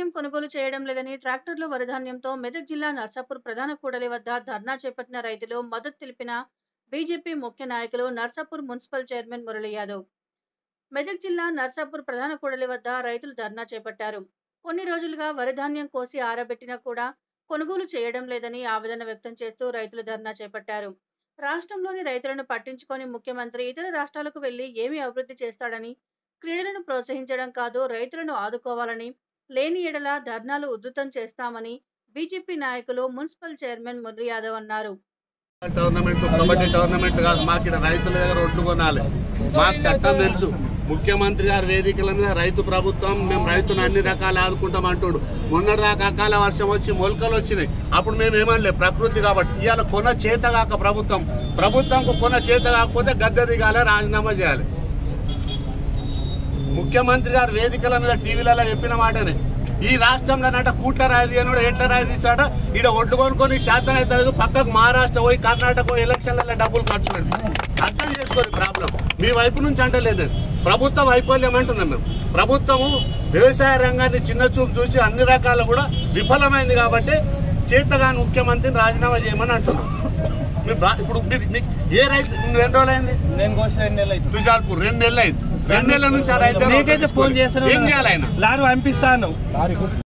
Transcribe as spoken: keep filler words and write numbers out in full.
వరిధాన్యం కొనుగోలు చేయడం లేదని ట్రాక్టర్లు వరిధాన్యంతో మెదక్ జిల్లా నర్సాపూర్ ప్రధాన కూడలి వద్ద ధర్నా చేపట్టిన రైతులు మద్దతు తెలిపిన బీజేపీ ముఖ్య నాయకులు నర్సాపూర్ మున్సిపల్ చైర్మన్ మురళీ యాదవ్. మెదక్ జిల్లా నర్సాపూర్ ప్రధాన కూడలి వద్ద రైతులు ధర్నా చేపట్టారు. కొన్ని రోజులుగా వరిధాన్యం కోసి ఆరబెట్టినా కూడా కొనుగోలు చేయడం లేదని ఆవేదన వ్యక్తం చేస్తూ రైతులు ధర్నా చేపట్టారు. రాష్ట్రంలోని రైతులను పట్టించుకొని ముఖ్యమంత్రి ఇతర రాష్ట్రాలకు వెళ్లి ఏమి అభివృద్ధి చేస్తాడని, క్రీడలను ప్రోత్సహించడం కాదు రైతులను ఆదుకోవాలని, లేని ఎడల ధర్నాలు ఉధృతం చేస్తామని బీజేపీ నాయకులు మున్సిపల్ చైర్మన్ మురళీ యాదవ్ అన్నారు. టోర్నమెంట్ కబడ్డీ టోర్నమెంట్ కాదు, మాకు ఇక్కడ రైతుల దగ్గర ఒడ్డు కొనాలి. మాకు చట్టం తెలుసు. ముఖ్యమంత్రి గారి వేదికల మీద రైతు ప్రభుత్వం, మేము రైతును అన్ని రకాలు ఆదుకుంటాం అంటుడు. మొన్నటిదాకా అకాల వర్షం వచ్చి మొలకలు వచ్చినాయి. అప్పుడు మేము ఏమనలే, ప్రకృతి కాబట్టి. ఇవాళ కొన చేత కాక ప్రభుత్వం ప్రభుత్వంకు కొన చేత కాకపోతే గద్దె దిగాలి, రాజీనామా చేయాలి. ముఖ్యమంత్రి గారు వేదికల మీద టీవీలలో చెప్పిన మాటనే, ఈ రాష్ట్రంలో నట కూట్ల రాయి తీయనుడు ఎట్ల రాయి తీసాడ, ఈడ ఒడ్డు కొనుక్కొని శాతం అయితే పక్కకు మహారాష్ట్ర పోయి కర్ణాటక ఎలక్షన్లలో డబ్బులు ఖర్చు పెడతాం. అర్థం చేసుకోరు ప్రాబ్లం. మీ వైపు నుంచి అంటలేదు, ప్రభుత్వం వైఫల్యం అంటున్నాం మేము. ప్రభుత్వము వ్యవసాయ రంగాన్ని చిన్న చూపు చూసి అన్ని రకాల కూడా విఫలమైంది కాబట్టి చేతగాని ముఖ్యమంత్రిని రాజీనామా చేయమని అంటున్నాం. ఇప్పుడు ఏ రైతు రెండు రోజులు అయింది? తుజాల్పూర్ రెండు నెలలు అయింది. రెండు నెలల నుంచి ఆ రైతు ఫోన్ చేస్తాను, ఏం చేయాలి ఆయన? లారీ పంపిస్తాను.